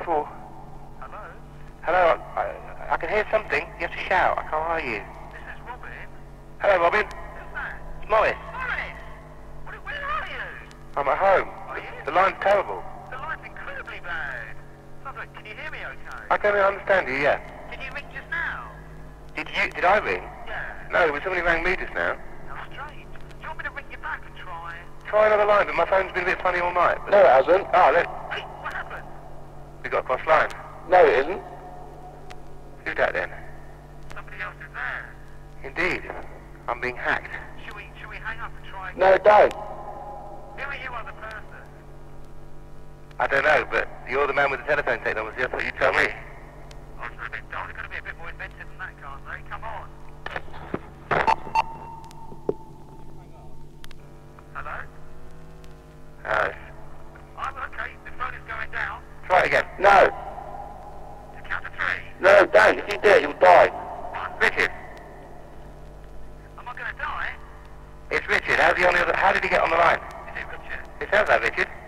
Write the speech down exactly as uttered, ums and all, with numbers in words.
before. Hello? Hello, I, I, I can hear something. You have to shout. I can't hear you. This is Robin. Hello, Robin. Who's that? It's Morris. Morris! Where, where are you? I'm at home. Are you? The line's terrible. The line's incredibly bad. Look, can you hear me okay? I can understand you, yeah. Did you ring just now? Did you, did I ring? Yeah. No, but somebody rang me just now. How strange. Do you want me to ring you back and try? Try another line, but my phone's been a bit funny all night. But... No, it hasn't. Oh, look. Hey, what happened? We got a cross line. No, it isn't. Who's that then? Somebody else is there. Indeed. I'm being hacked. Should we, should we hang up and try again? No, don't. Who are you, other person? I don't know, but you're the man with the telephone technology. I thought you'd tell me. Oh, it's a bit dull. They've got to be a bit more inventive than that, can't they? Come on. Hello? Uh, I'm okay. The phone is going down. try it again. No. To count to three. No, don't. If you do it, you'll die. What? Richard. Am I going to die? It's Richard. How's he on the other... How did he get on the line? Is it Richard? It sounds like Richard.